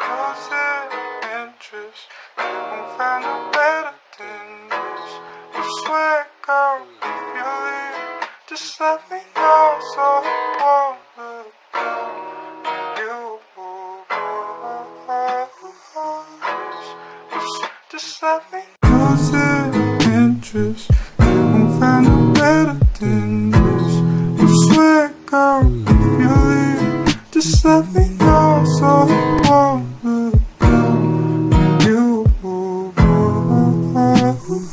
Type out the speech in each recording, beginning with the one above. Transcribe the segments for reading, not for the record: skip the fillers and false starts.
losing interest. You won't find no better than this. I swear, girl, if you leave, just let me know so I won't look down. You move on. Just let me losing interest. You won't find no better than this. I swear, girl, if you leave, just let me know so I won't look down. You move on.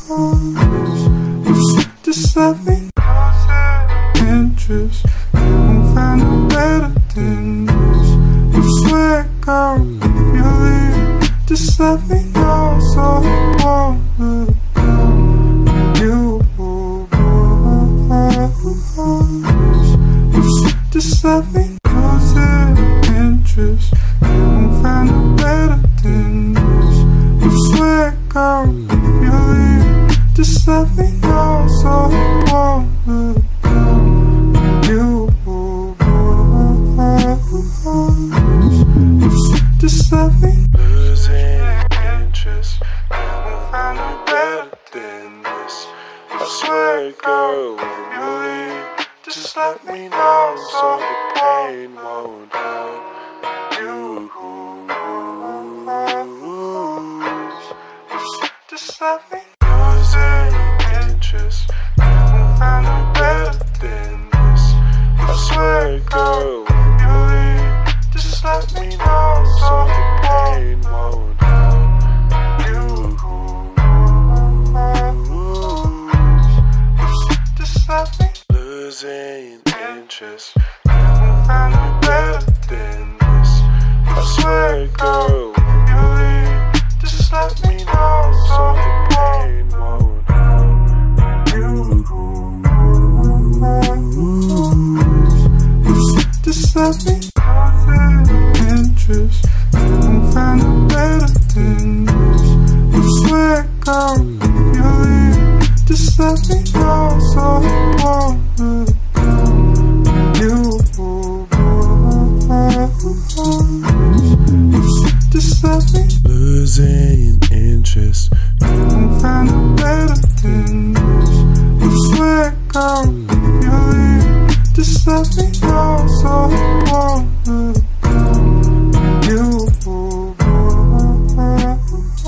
Just let me losing interest. You won't find no better than this. I swear, girl, if you leave, just let me know so I won't look down. You move on. Just let me losing interest. You won't find no better than this. I swear, girl, if you leave, just let me know so I won't look down. You move on. Just let me losing interest. You won't find no better than this. I swear, girl, when you leave, just let me know so the pain won't hurt you. Just let me losing interest. You won't find no better than this. I swear, girl, when you leave, just let me know so the pain won't hurt you. Just let me losing interest. You won't find no better than this. I swear, girl, when you leave, just let me know so the pain won't hurt you. Just let me losing interest. You won't find no better than this. I swear, girl, if you leave, just let me know so I won't look down. You move on. Just let me losing interest. You won't find no better than this. I swear, girl, if you leave, just let me know so I won't look down. You move on.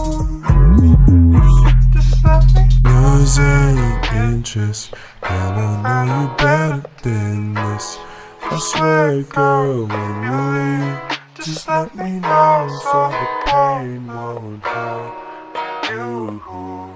Just let me losing interest. Girl, I know you better than this. I swear, girl, when you leave, just let me know so the pain won't hurt you.